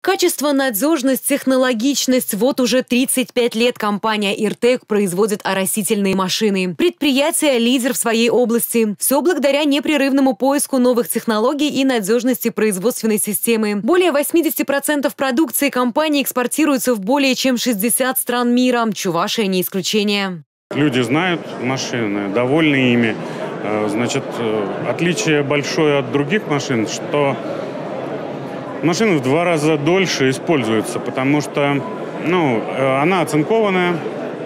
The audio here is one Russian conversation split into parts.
Качество, надежность, технологичность. Вот уже 35 лет компания «Иртек» производит оросительные машины. Предприятие – лидер в своей области. Все благодаря непрерывному поиску новых технологий и надежности производственной системы. Более 80% продукции компании экспортируется в более чем 60 стран мира. Чувашия не исключение. Люди знают машины, довольны ими. Значит, отличие большое от других машин, что машина в 2 раза дольше используется, потому что она оцинкованная,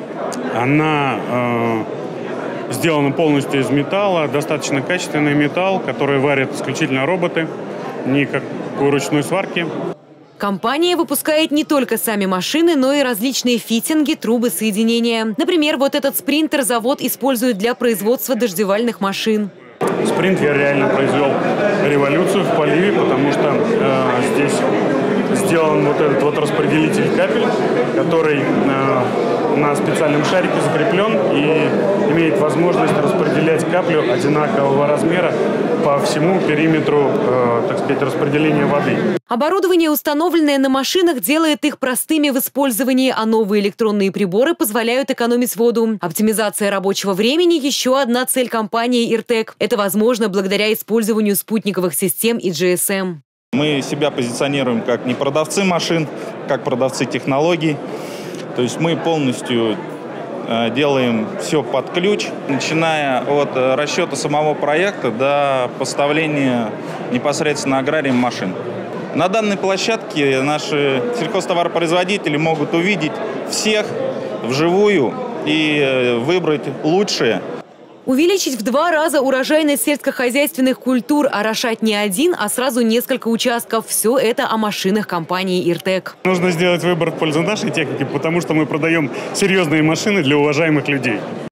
она сделана полностью из металла, достаточно качественный металл, который варят исключительно роботы, никакой ручной сварки. Компания выпускает не только сами машины, но и различные фитинги, трубы соединения. Например, вот этот спринтер завод использует для производства дождевальных машин. Спринтер реально произвел революцию в поливе, потому что здесь сделан вот этот вот распределитель капель, который на специальном шарике закреплен и имеет возможность распределять каплю одинакового размера по всему периметру, так сказать, распределения воды. Оборудование, установленное на машинах, делает их простыми в использовании, а новые электронные приборы позволяют экономить воду. Оптимизация рабочего времени – еще одна цель компании «Иртек». Это возможно благодаря использованию спутниковых систем и GSM. Мы себя позиционируем как не продавцы машин, как продавцы технологий. То есть мы полностью делаем все под ключ, начиная от расчета самого проекта до поставления непосредственно аграрием машин. На данной площадке наши сельхозтоваропроизводители могут увидеть всех вживую и выбрать лучшее. Увеличить в 2 раза урожайность сельскохозяйственных культур, орошать не один, а сразу несколько участков. Все это о машинах компании «Иртек». Нужно сделать выбор в пользу нашей техники, потому что мы продаем серьезные машины для уважаемых людей.